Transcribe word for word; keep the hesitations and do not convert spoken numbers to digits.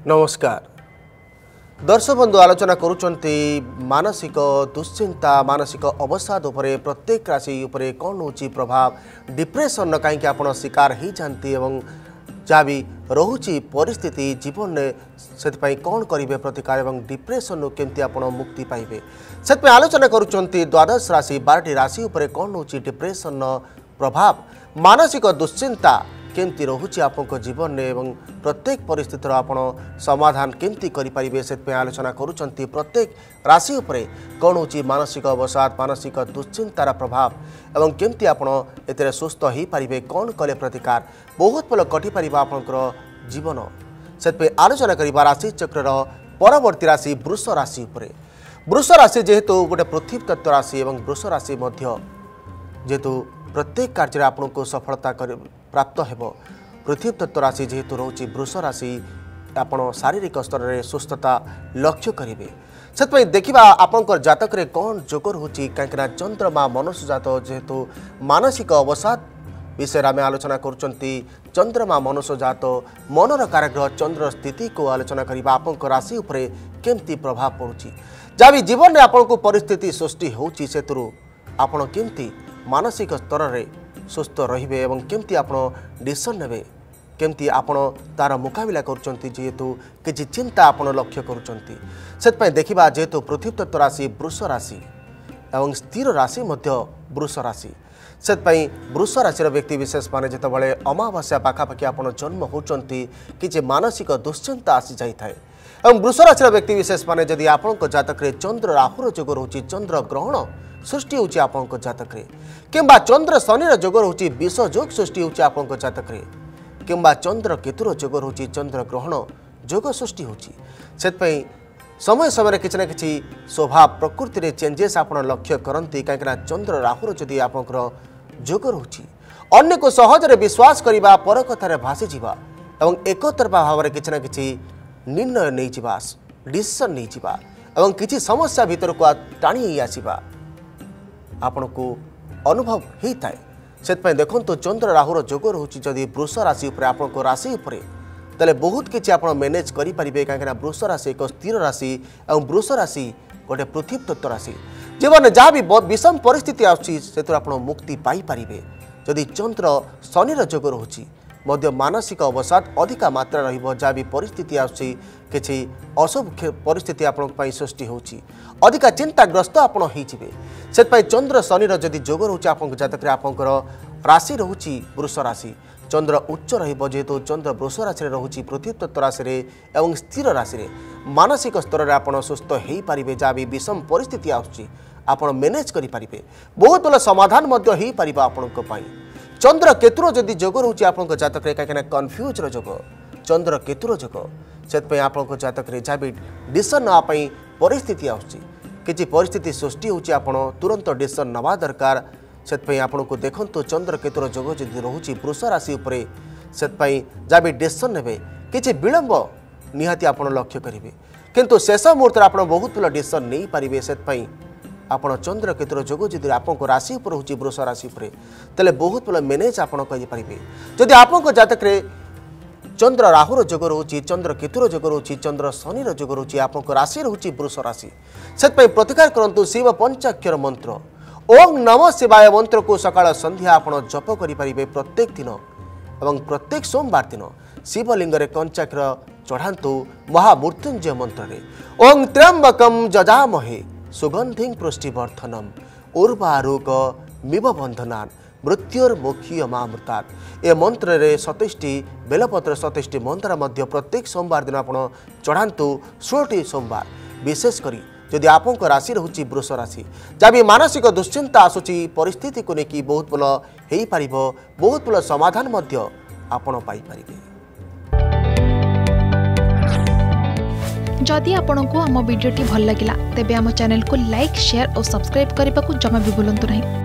नमस्कार दर्शक बंधु आलोचना करुचंती मानसिक दुश्चिंता मानसिक अवसाद उपरे प्रत्येक राशि उपरे कौन होची प्रभाव डिप्रेशन कहीं आप शिकार हो जाती जहाँ भी रोची परिस्थिति जीवन में से कौन करेंगे प्रतिकार एवं डिप्रेशन केमती आप मुक्ति पाइबे से आलोचना करुचंती द्वादश राशि बारटी राशि उपरे कौन होची डिप्रेशन प्रभाव मानसिक दुश्चिंता केमती रोचे आप जीवन में एवं प्रत्येक परिस्थितिर आप समाधान केमती करेंगे से आलोचना करुचंती प्रत्येक राशि उपरे कौन होची मानसिक अवसाद मानसिक दुश्चिंतार प्रभाव एवं केमती आप सुस्थ हो पारे कौन कले प्रतिकार बहुत भल कटिपार आपंकर जीवन से आलोचना करवा राशि चक्र परवर्ती राशि वृष राशि उपरे वृष राशि जेहेतु गोटे पृथ्वी तत्व राशि एवं वृष राशि जेहेतु प्रत्येक कार्य आपन को सफलता प्राप्त हेब पृथ्वी तत्व राशि जेहेतु रोची वृष राशि आपन शारीरिक स्तर में सुस्थता लक्ष्य करेंगे से देखा आपंकर जातक रे कौन जोग रोची कहीं चंद्रमा मनुष्य जात जेहेतु मानसिक अवसाद विषय आम आलोचना करुँच चंद्रमा मनुष्य जात मनर काराग्रह चंद्र स्थिति को आलोचना करवा आपंक राशि उपरे केमती प्रभाव पड़ुची जहाँ भी जीवन में आपन को परिस्थिति सृष्टि होची सेतुरु आपन केमती मानसिक स्तर में सुस्थ रहिबे एवं केमती आपन डिसीजन नेबे केमती आपन तार मुकाबला करुचंती जेहेतु किछि चिंता आपन लक्ष्य करुचंती सेतपय देखिबा जेहेतु पृथ्वी तत्व राशि वृष राशि एवं स्थिर राशि मध्य वृष राशि सेतपय वृष राशि व्यक्ति विशेष माने जेतबळे अमावास्या पाखापाखि आपन जन्म होचंती किछि मानसिक दुश्चिंता आसी जाई थाए एवं वृष राशि व्यक्ति विशेष माने जदि आपन जातक रे चंद्र राहुर जोग रहउची चंद्र ग्रहण सृष्टि होची आपंक जातक रे किंबा चंद्र शनि जोग रहउची विष जोग सृष्टि होची आपंक जातक रे किंबा चंद्र केतुर जोग रहउची चंद्र ग्रहण जोग सृष्टि होची सेतपई समय समय किछि ना किछि स्वभाव प्रकृति रे चेंजेस आपण लक्ष्य करंती काकरा चंद्र राहुर जदि आपंकर जोग रहउची अन्य को सहज रे विश्वास करिबा पर कथारे भासी जीवा एवं एकतरफा भाव रे किछि ना किछि निर्णय नै जीवा डिसीजन नै जीवा एवं किछि समस्या भीतर को टाणी आसीबा आपण को अनुभव होता है से देखो चंद्र राहुर जोग रोचे जदि वृष राशि उपर आपण को राशि उपरे तले बहुत किसी आप मैनेज करेंगे कहीं वृष राशि एक स्थिर राशि और वृष राशि गोटे पृथ्वी तत्व राशि जीवन में जहाँ भी विषम परिस्थिति आसी मुक्ति पाइपर जदि चंद्र शनि जोग रोचे मध्य मानसिक अवसाद अधिका मात्रा रहिबो जहाँ भी परिस्थिति आसी किसी अशुभ परिस्थिति आपण सृष्टि होची अधिका चिंताग्रस्त आपण होइजिबे सेतपय चंद्र शनि जदि जोग रोचे आपन जातक रे आपनकर राशि रोची वृष राशि चंद्र उच्च रहिबो जेहेतु चंद्र वृष राशि रोची पृथ्वी तत्व राशि रे एवं स्थिर राशि रे मानसिक स्तर रे आपण सुस्थ हेई पारिबे जहाँ भी विषम परिस्थिति आसी आपण मैनेज करि पारिबे बहुत भल समाधान मध्य हेई पारिबा आपनक पई चंद्र केतुर जदि जोग रोचे आपन जातक रे कहीं कन्फ्यूज जोग चंद्र केतुर जोग से आपन जातक रे जहाँ भी डिसीजन नापाई परिस्थिति आसी किसी परिस्थिति सृष्टि होची आपन तुरंत डिसीजन नवा दरकार से आपन को देखंतु चंद्र केतुर जोग जदि रोची वृष राशि उपरे से जहाँ भी डिसीजन नेबे किसी विलंब निहाती आपन लक्ष्य करेंगे किंतु शेष मुहूर्त आपन बहुत भल डिसीजन नहीं पारे से आपन चंद्र केतुर जोग जदि आपन को राशि उपर होची वृष राशि उपरे तले बहुत भल मैनेज आपन करि पारिबे जदि आपन को जातक रे चंद्र राहुर जोग रोची चंद्र केतुर जोग रोची चंद्र शनि जोग रोची आपन को राशि रोची वृष राशि से प्रतिकार करंतु शिव पंचाक्षर मंत्र ओम नमः शिवाय मंत्र को सकाळ संध्या आपन जप करि पारिबे प्रत्येक दिन एवं प्रत्येक सोमवार दिन शिवलिंग रे पंचाक्षर चढ़ांतु महामृत्युंजय मंत्र रे ओम त्र्यंबकम जजामहे सुगंधिं पुष्टिवर्धनम उर्वारुक मिव बंधनान मृत्युर्मुखी मामृतात् ए मंत्र रे सतैष्टि बेलपत्र सतैष्टि मंत्र मध्य प्रत्येक सोमवार दिन आपन चढ़ांतु षोलटी सोमवार विशेषकर जदि आपन राशि रोची वृष राशि जहाँ भी मानसिक दुश्चिंता आसूची परिस्थिति को लेकिन बहुत भल हो पार बहुत भल समाधान मध्य आपन पाई पारिबे। जदि आपंक आम भिडी भल लगा तेब आम चैनल को लाइक शेयर और सब्सक्राइब करने को जमा भी भूलु नहीं।